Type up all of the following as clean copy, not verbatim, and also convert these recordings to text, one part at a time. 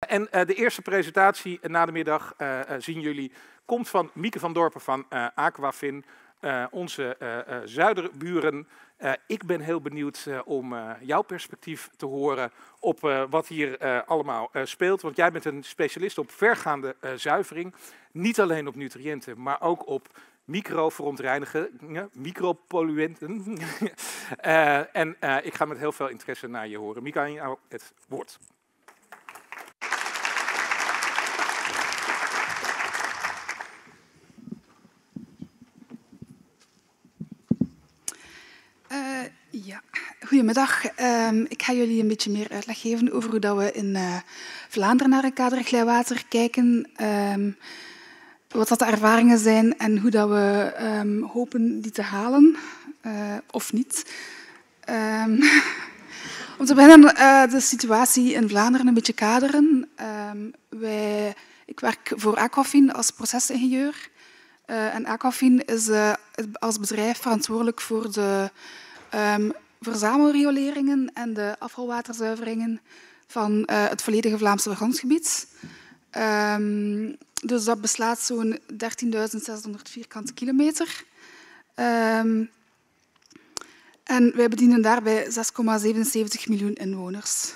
En de eerste presentatie na de middag, zien jullie, komt van Mieke van Dorpen van Aquafin, onze zuiderburen. Ik ben heel benieuwd om jouw perspectief te horen op wat hier allemaal speelt. Want jij bent een specialist op vergaande zuivering. Niet alleen op nutriënten, maar ook op microverontreinigingen, micropolluenten. En ik ga met heel veel interesse naar je horen. Mieke, aan jou het woord. Ja, goedemiddag. Ik ga jullie een beetje meer uitleg geven over hoe dat we in Vlaanderen naar een kaderrecht water kijken. Wat dat de ervaringen zijn en hoe dat we hopen die te halen, of niet. Om te beginnen de situatie in Vlaanderen een beetje kaderen. Ik werk voor Aquafin als procesingenieur. En Aquafin is als bedrijf verantwoordelijk voor de verzamelrioleringen en de afvalwaterzuiveringen van het volledige Vlaamse grondgebied. Dus dat beslaat zo'n 13.600 vierkante kilometer. En wij bedienen daarbij 6,77 miljoen inwoners.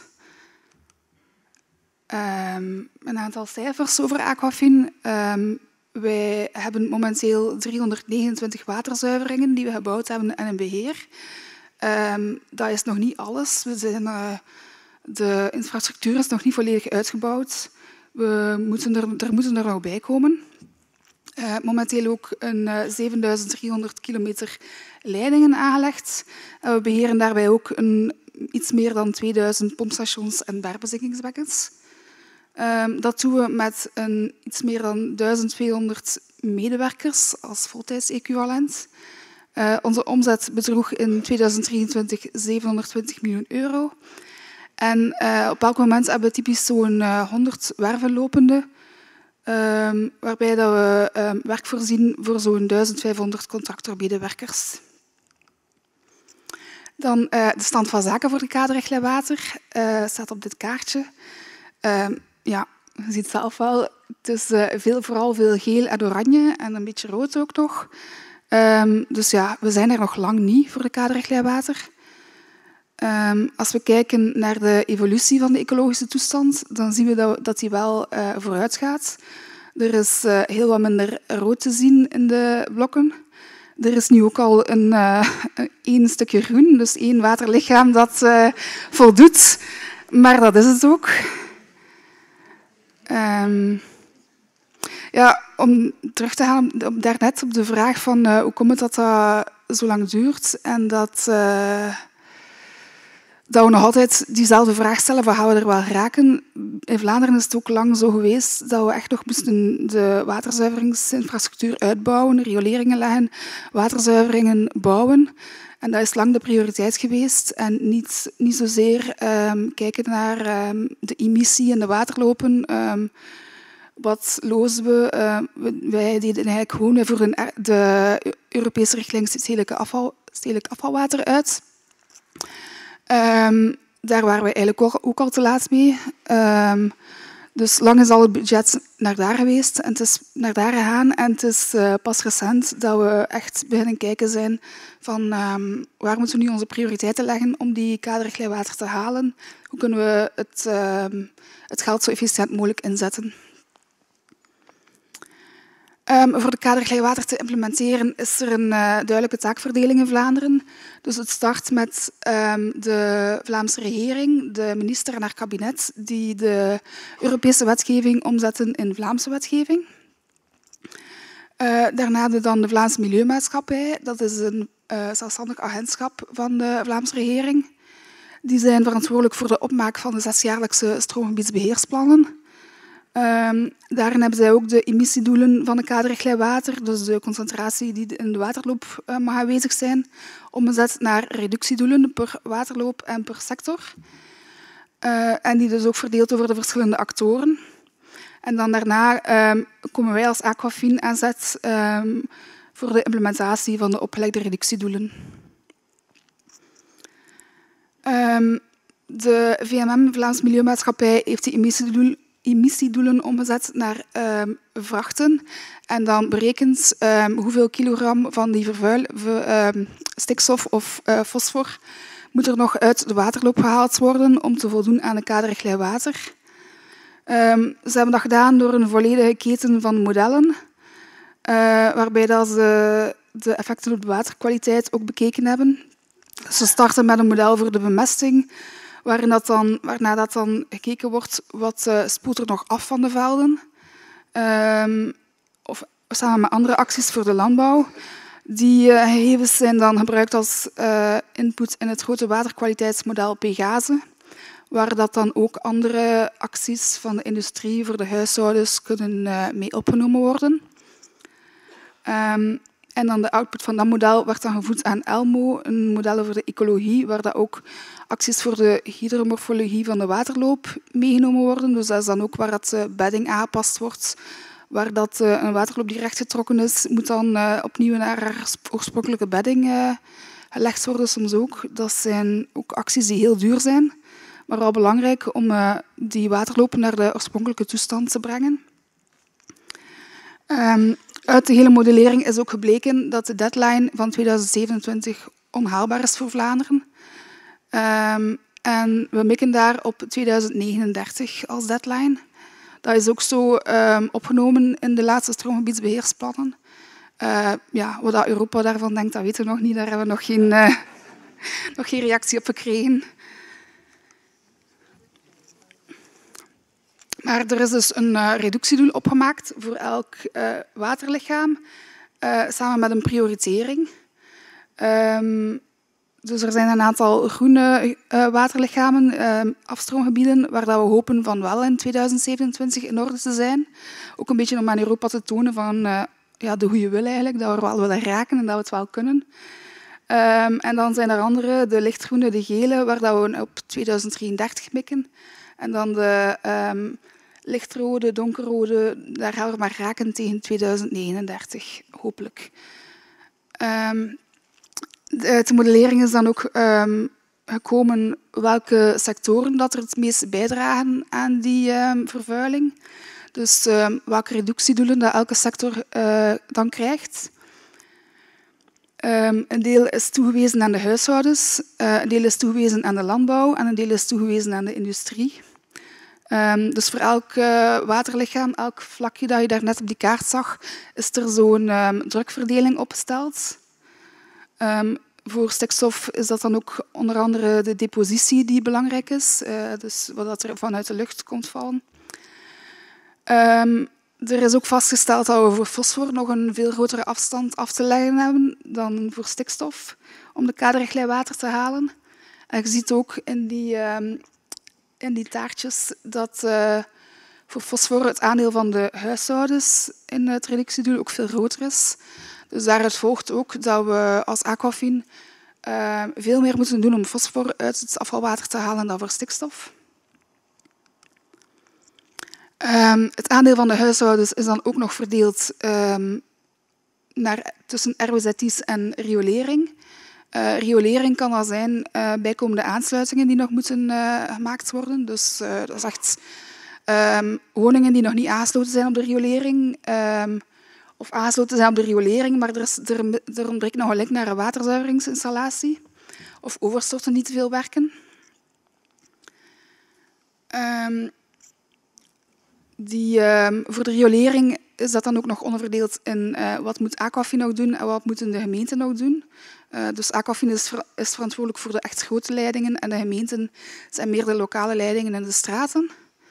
Een aantal cijfers over Aquafin. Wij hebben momenteel 329 waterzuiveringen die we gebouwd hebben en in beheer. Dat is nog niet alles. De infrastructuur is nog niet volledig uitgebouwd. Er moeten er nog bij komen. Momenteel ook een 7300 kilometer leidingen aangelegd. We beheren daarbij ook iets meer dan 2000 pompstations en bergbezinkingsbekkens. Dat doen we met iets meer dan 1200 medewerkers als voltijds-equivalent. Onze omzet bedroeg in 2023 720 miljoen euro. En op elk moment hebben we typisch zo'n 100 werven lopende, waarbij dat we werk voorzien voor zo'n 1500 contractormedewerkers. Dan de stand van zaken voor de kaderrecht water staat op dit kaartje. Ja, je ziet zelf wel, het is vooral veel geel en oranje en een beetje rood ook nog. Dus ja, we zijn er nog lang niet voor de kaderrecht water. Als we kijken naar de evolutie van de ecologische toestand, dan zien we dat die wel vooruit gaat. Er is heel wat minder rood te zien in de blokken. Er is nu ook al één stukje groen, dus 1 waterlichaam dat voldoet. Maar dat is het ook. Ja, om terug te gaan daarnet op de vraag van hoe komt het dat dat zo lang duurt en dat we nog altijd diezelfde vraag stellen van gaan we er wel raken. In Vlaanderen is het ook lang zo geweest dat we echt nog moesten de waterzuiveringsinfrastructuur uitbouwen, rioleringen leggen, waterzuiveringen bouwen. En dat is lang de prioriteit geweest en niet zozeer kijken naar de emissie en de waterlopen. Wat lozen we? Wij deden eigenlijk gewoon, wij voeren de Europese richtlijn stedelijk afvalwater uit. Daar waren we eigenlijk ook al te laat mee. Dus lang is al het budget naar daar geweest en het is naar daar gegaan. En het is pas recent dat we echt beginnen kijken zijn van waar moeten we nu onze prioriteiten leggen om die kaderrecht water te halen. Hoe kunnen we het geld zo efficiënt mogelijk inzetten. Voor de kaderrecht water te implementeren is er een duidelijke taakverdeling in Vlaanderen. Dus het start met de Vlaamse regering, de minister en haar kabinet, die de Europese wetgeving omzetten in Vlaamse wetgeving. Daarna dan de Vlaamse Milieumaatschappij. Dat is een zelfstandig agentschap van de Vlaamse regering. Die zijn verantwoordelijk voor de opmaak van de 6-jaarlijkse stroomgebiedsbeheersplannen. Daarin hebben zij ook de emissiedoelen van de kaderrecht water, dus de concentratie die in de waterloop mag aanwezig zijn, omgezet naar reductiedoelen per waterloop en per sector. En die dus ook verdeeld over de verschillende actoren. En dan daarna komen wij als Aquafin aan zet voor de implementatie van de opgelegde reductiedoelen. De VMM, Vlaamse Milieumaatschappij, heeft die emissiedoel emissiedoelen omgezet naar vrachten en dan berekend hoeveel kilogram van die stikstof of fosfor moet er nog uit de waterloop gehaald worden om te voldoen aan de kaderrichtlijn water. Ze hebben dat gedaan door een volledige keten van modellen, waarbij dat ze de effecten op de waterkwaliteit ook bekeken hebben. Ze starten met een model voor de bemesting, waarna dat dan gekeken wordt wat spoelt er nog af van de velden. Of samen met andere acties voor de landbouw. Die gegevens zijn dan gebruikt als input in het grote waterkwaliteitsmodel Pegase, waar dat dan ook andere acties van de industrie voor de huishoudens kunnen mee opgenomen worden. En dan de output van dat model werd dan gevoed aan ELMO, een model voor de ecologie, waar dat ook acties voor de hydromorfologie van de waterloop meegenomen worden. Dus dat is dan ook waar de bedding aangepast wordt. Waar dat een waterloop die rechtgetrokken is, moet dan opnieuw naar haar oorspronkelijke bedding gelegd worden soms ook. Dat zijn ook acties die heel duur zijn, maar wel belangrijk om die waterlopen naar de oorspronkelijke toestand te brengen. Uit de hele modellering is ook gebleken dat de deadline van 2027 onhaalbaar is voor Vlaanderen. En we mikken daar op 2039 als deadline. Dat is ook zo opgenomen in de laatste stroomgebiedsbeheersplannen. Wat dat Europa daarvan denkt, dat weten we nog niet. Daar hebben we nog geen reactie op gekregen. Maar er is dus een reductiedoel opgemaakt voor elk waterlichaam, samen met een prioritering. Dus er zijn een aantal groene waterlichamen, afstroomgebieden, waar dat we hopen van wel in 2027 in orde te zijn. Ook een beetje om aan Europa te tonen van de goede wil eigenlijk, dat we er wel willen raken en dat we het wel kunnen. En dan zijn er andere, de lichtgroene, de gele, waar dat we op 2033 mikken. En dan de lichtrode, donkerrode, daar gaan we maar raken tegen 2039, hopelijk. Uit de modellering is dan ook gekomen welke sectoren dat er het meest bijdragen aan die vervuiling. Dus welke reductiedoelen dat elke sector dan krijgt. Een deel is toegewezen aan de huishoudens, een deel is toegewezen aan de landbouw en een deel is toegewezen aan de industrie. Dus voor elk waterlichaam, elk vlakje dat je daar net op die kaart zag, is er zo'n drukverdeling opgesteld. Voor stikstof is dat dan ook onder andere de depositie die belangrijk is, dus wat er vanuit de lucht komt vallen. Er is ook vastgesteld dat we voor fosfor nog een veel grotere afstand af te leggen hebben dan voor stikstof, om de kaderrichtlijn water te halen. En je ziet ook in die taartjes dat voor fosfor het aandeel van de huishoudens in het reductiedoel ook veel groter is. Dus daaruit volgt ook dat we als Aquafin veel meer moeten doen om fosfor uit het afvalwater te halen dan voor stikstof. Het aandeel van de huishoudens is dan ook nog verdeeld tussen RWZI's en riolering. Riolering kan al zijn bijkomende aansluitingen die nog moeten gemaakt worden. Dus dat is echt woningen die nog niet aangesloten zijn op de riolering. Of aangesloten zijn op de riolering, maar er ontbreekt nog een link naar een waterzuiveringsinstallatie. Of overstorten die te veel werken. Voor de riolering is dat dan ook nog onderverdeeld in wat moet Aquafin nog doen en wat moeten de gemeenten nog doen. Dus Aquafin is verantwoordelijk voor de echt grote leidingen en de gemeenten zijn meer de lokale leidingen en de straten.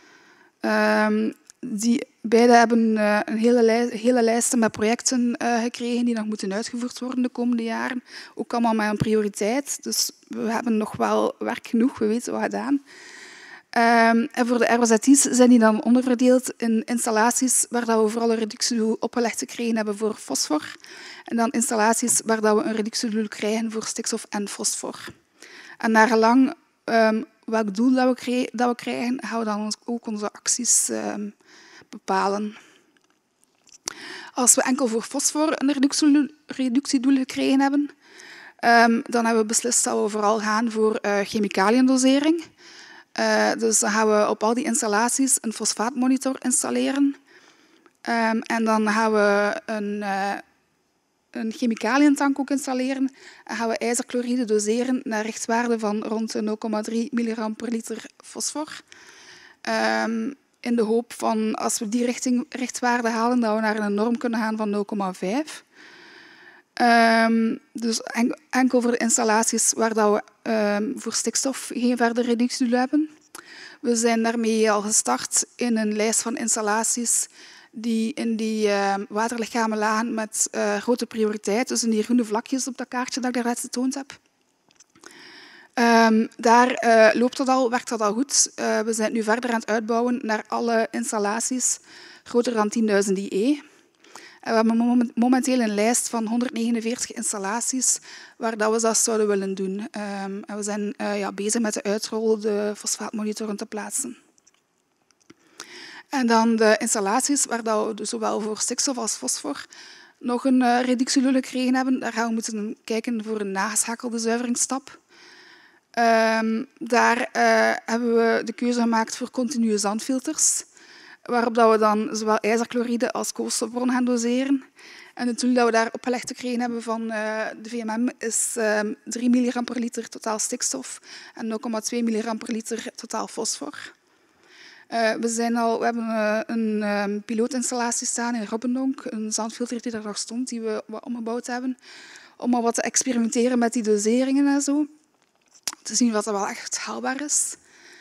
Die beide hebben een hele lijst met projecten gekregen die nog moeten uitgevoerd worden de komende jaren. Ook allemaal met een prioriteit. Dus we hebben nog wel werk genoeg, we weten wat gedaan. En voor de RWZI's zijn die dan onderverdeeld in installaties waar dat we vooral een reductiedoel opgelegd gekregen hebben voor fosfor. En dan installaties waar dat we een reductiedoel krijgen voor stikstof en fosfor. En naar gelang welk doel dat we krijgen, gaan we dan ook onze acties bepalen. Als we enkel voor fosfor een reductiedoel gekregen hebben, dan hebben we beslist dat we vooral gaan voor chemicaliëndosering. Dus dan gaan we op al die installaties een fosfaatmonitor installeren. En dan gaan we een chemicaliëntank ook installeren. En gaan we ijzerchloride doseren naar richtwaarde van rond 0,3 milligram per liter fosfor. In de hoop van, als we die richtwaarde halen, dat we naar een norm kunnen gaan van 0,5. Dus enkel voor de installaties waar dat we voor stikstof geen verdere reductiedoel hebben. We zijn daarmee al gestart in een lijst van installaties die in die waterlichamen lagen met grote prioriteit. Dus in die groene vlakjes op dat kaartje dat ik daarnet getoond heb. Daar loopt dat al, werkt dat al goed. We zijn nu verder aan het uitbouwen naar alle installaties groter dan 10.000 IE. We hebben momenteel een lijst van 149 installaties waar dat we dat zouden willen doen. En we zijn bezig met de uitrol de fosfaatmonitoren te plaatsen. En dan de installaties waar dat we zowel voor stikstof als fosfor nog een reductiedoel gekregen hebben. Daar gaan we moeten kijken voor een nageschakelde zuiveringsstap. Daar hebben we de keuze gemaakt voor continue zandfilters, waarop dat we dan zowel ijzerchloride als koolstofbron gaan doseren. En het doel dat we daar opgelegd gekregen hebben van de VMM is 3 milligram per liter totaal stikstof en 0,2 milligram per liter totaal fosfor. We hebben een pilootinstallatie staan in Robbendonk, een zandfilter die daar nog stond, die we wat omgebouwd hebben, om al wat te experimenteren met die doseringen en zo. Te zien wat dat wel echt haalbaar is.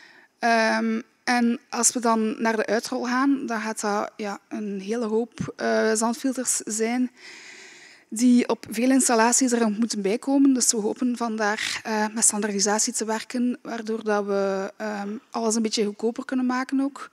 En als we dan naar de uitrol gaan, dan gaat dat een hele hoop zandfilters zijn die op veel installaties er moeten bijkomen. Dus we hopen vandaar met standaardisatie te werken, waardoor dat we alles een beetje goedkoper kunnen maken ook.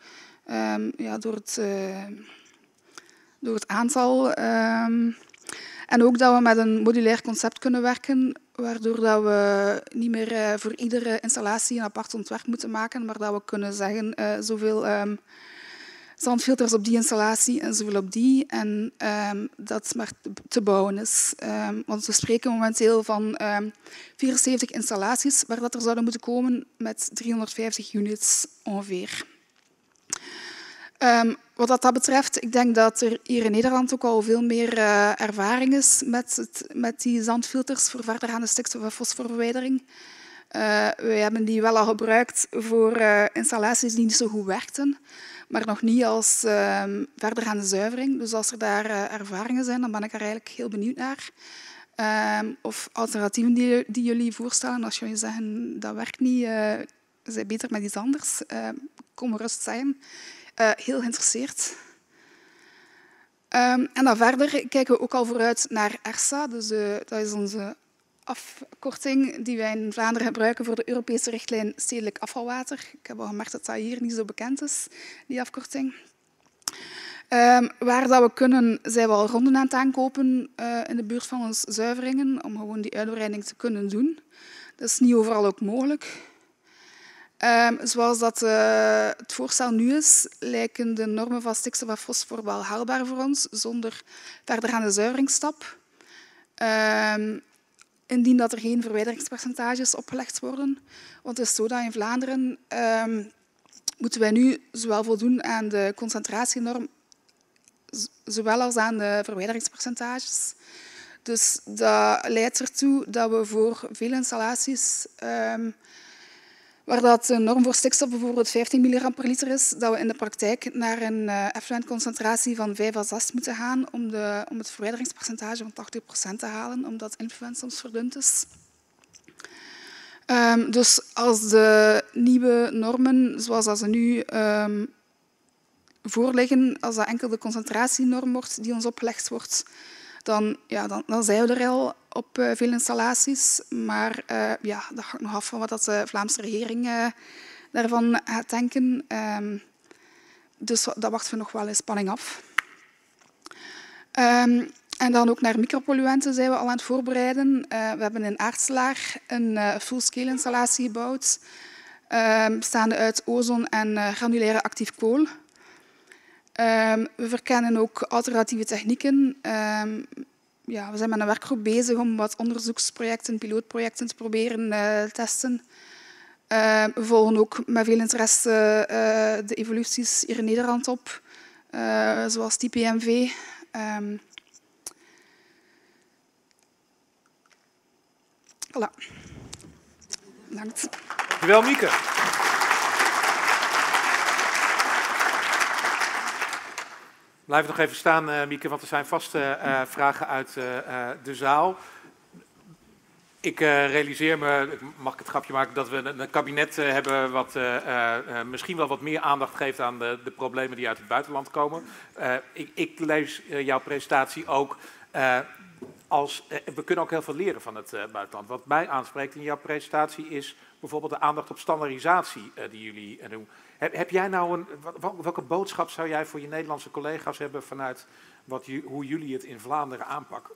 Door het aantal. En ook dat we met een modulair concept kunnen werken, waardoor dat we niet meer voor iedere installatie een apart ontwerp moeten maken, maar dat we kunnen zeggen zoveel zandfilters op die installatie en zoveel op die. En dat maar te bouwen is. Want we spreken momenteel van 74 installaties waar dat er zouden moeten komen met 350 units ongeveer. Wat dat betreft, ik denk dat er hier in Nederland ook al veel meer ervaring is met die zandfilters voor verdergaande stikstof- en fosforverwijdering. We hebben die wel al gebruikt voor installaties die niet zo goed werkten, maar nog niet als verdergaande zuivering. Dus als er daar ervaringen zijn, dan ben ik er eigenlijk heel benieuwd naar. Of alternatieven die jullie voorstellen, als jullie zeggen dat werkt niet, zijn beter met iets anders, kom gerust zeggen. Heel geïnteresseerd. En dan verder kijken we ook al vooruit naar ERSA. Dus, dat is onze afkorting die wij in Vlaanderen gebruiken voor de Europese richtlijn stedelijk afvalwater. Ik heb al gemerkt dat dat hier niet zo bekend is, die afkorting. Waar dat we kunnen, zijn we al ronden aan het aankopen in de buurt van onze zuiveringen, om gewoon die uitbreiding te kunnen doen. Dat is niet overal ook mogelijk. Zoals dat het voorstel nu is, lijken de normen van stikstof en fosfor wel haalbaar voor ons, zonder verdergaande zuiveringsstap. Indien dat er geen verwijderingspercentages opgelegd worden. Want het is zo dat in Vlaanderen moeten wij nu zowel voldoen aan de concentratienorm, zowel als aan de verwijderingspercentages. Dus dat leidt ertoe dat we voor veel installaties waar dat de norm voor stikstof bijvoorbeeld 15 milligram per liter is, dat we in de praktijk naar een effluentconcentratie van 5 à 6 moeten gaan om het verwijderingspercentage van 80% te halen, omdat influent soms verdund is. Dus als de nieuwe normen, zoals ze nu voorliggen, als dat enkel de concentratienorm wordt die ons opgelegd wordt, dan zijn we er al op veel installaties. Maar dat hangt nog af van wat de Vlaamse regering daarvan gaat denken. Dus dat wachten we nog wel in spanning af. En dan ook naar micropolluenten zijn we al aan het voorbereiden. We hebben in Aartselaar een full-scale installatie gebouwd, bestaande uit ozon en granulaire actief kool. We verkennen ook alternatieve technieken. We zijn met een werkgroep bezig om wat onderzoeksprojecten, pilootprojecten te proberen te testen. We volgen ook met veel interesse de evoluties hier in Nederland op, zoals TPMV. Voilà. Bedankt. Dankjewel, Mieke. Blijf nog even staan, Mieke, want er zijn vaste vragen uit de zaal. Ik realiseer me, mag ik het grapje maken, dat we een kabinet hebben wat misschien wel wat meer aandacht geeft aan de problemen die uit het buitenland komen. Ik lees jouw presentatie ook als, we kunnen ook heel veel leren van het buitenland. Wat mij aanspreekt in jouw presentatie is bijvoorbeeld de aandacht op standaardisatie die jullie doen. Heb jij nou welke boodschap zou jij voor je Nederlandse collega's hebben vanuit hoe jullie het in Vlaanderen aanpakken?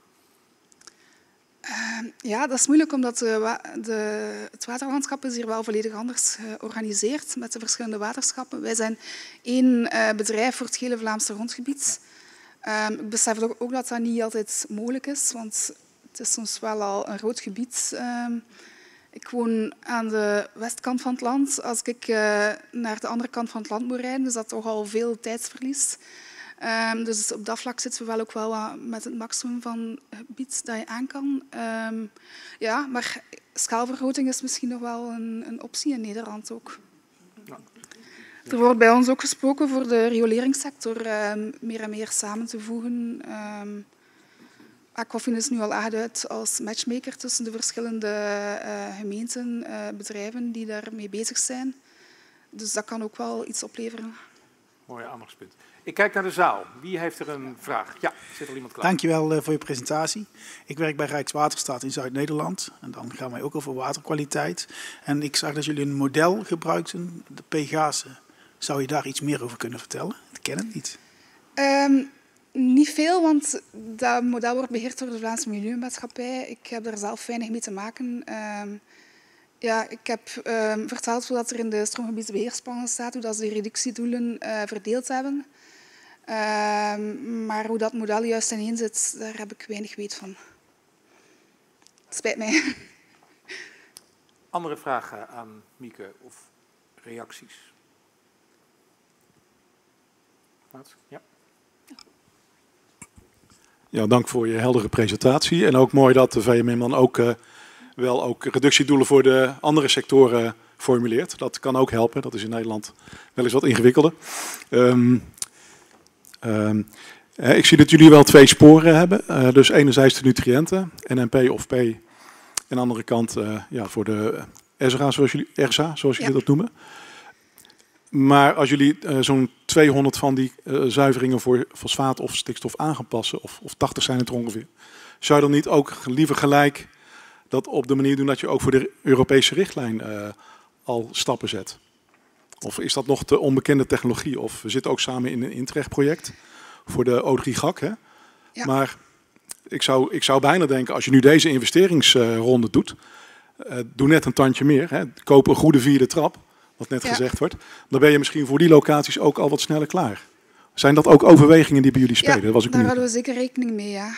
Ja, dat is moeilijk omdat het waterlandschap is hier wel volledig anders georganiseerd met de verschillende waterschappen. Wij zijn één bedrijf voor het hele Vlaamse grondgebied. Ik besef ook dat dat niet altijd mogelijk is, want het is soms wel al een groot gebied. Ik woon aan de westkant van het land. Als ik naar de andere kant van het land moet rijden, is dat toch al veel tijdsverlies. Dus op dat vlak zitten we wel ook wel met het maximum van gebied dat je aan kan. Ja, maar schaalvergroting is misschien nog wel een optie in Nederland ook. Ja. Er wordt bij ons ook gesproken voor de rioleringssector meer en meer samen te voegen. Aquafin is nu al aangeduid als matchmaker tussen de verschillende gemeenten, bedrijven die daarmee bezig zijn. Dus dat kan ook wel iets opleveren. Mooi aandachtspunt. Ik kijk naar de zaal. Wie heeft er een vraag? Ja, zit er iemand klaar? Dankjewel voor je presentatie. Ik werk bij Rijkswaterstaat in Zuid-Nederland. En dan gaan wij ook over waterkwaliteit. En ik zag dat jullie een model gebruikten, de Pegase. Zou je daar iets meer over kunnen vertellen? Ik ken het niet. Niet veel, want dat model wordt beheerd door de Vlaamse Milieumaatschappij. Ik heb daar zelf weinig mee te maken. Ja, ik heb verteld hoe dat er in de stroomgebiedsbeheersplannen staat, hoe dat ze de reductiedoelen verdeeld hebben. Maar hoe dat model juist ineen zit, daar heb ik weinig weet van. Het spijt mij. Andere vragen aan Mieke of reacties? Ja. Ja, dank voor je heldere presentatie. En ook mooi dat de VMM dan ook reductiedoelen voor de andere sectoren formuleert. Dat kan ook helpen. Dat is in Nederland wel eens wat ingewikkelder. Ik zie dat jullie wel twee sporen hebben. Dus enerzijds de nutriënten, NNP of P. En aan de andere kant voor de ERSA, zoals jullie dat noemen. Maar als jullie zo'n 200 van die zuiveringen voor fosfaat of stikstof aan gaan passen, of 80 zijn het er ongeveer, zou je dan niet ook liever gelijk dat op de manier doen dat je ook voor de Europese richtlijn al stappen zet? Of is dat nog te onbekende technologie? Of we zitten ook samen in een Interreg-project voor de O3-GAC. Hè? Ja. Maar ik zou bijna denken, als je nu deze investeringsronde doet, doe net een tandje meer. Hè? Koop een goede vierde trap, wat net gezegd wordt. Dan ben je misschien voor die locaties ook al wat sneller klaar. Zijn dat ook overwegingen die bij jullie spelen? Ja, daar houden we zeker rekening mee, ja.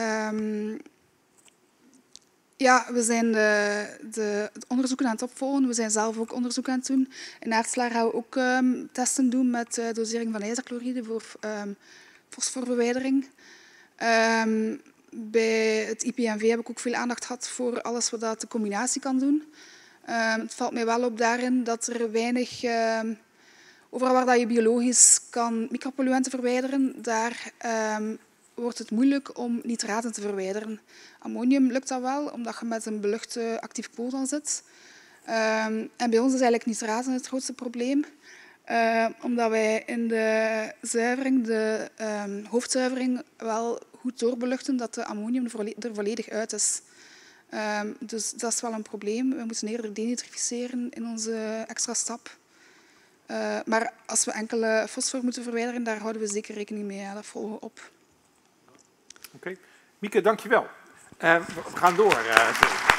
Ja, we zijn het onderzoek aan het opvolgen. We zijn zelf ook onderzoek aan het doen. In Aartslaar gaan we ook testen doen met dosering van ijzerchloride voor fosforverwijdering. Bij het IPMV heb ik ook veel aandacht gehad voor alles wat de combinatie kan doen. Het valt mij wel op daarin dat er weinig... overal waar dat je biologisch kan micropolluenten verwijderen, daar wordt het moeilijk om nitraten te verwijderen. Ammonium lukt dat wel, omdat je met een beluchte actief kooldan zit. En bij ons is eigenlijk nitraten het grootste probleem. Omdat wij in de zuivering, de hoofdzuivering, wel goed doorbeluchten dat de ammonium er volledig uit is. Dus dat is wel een probleem. We moeten eerder denitrificeren in onze extra stap. Maar als we enkele fosfor moeten verwijderen, daar houden we zeker rekening mee. Ja, dat volgen we op. Oké. Mieke, dank je wel. We gaan door.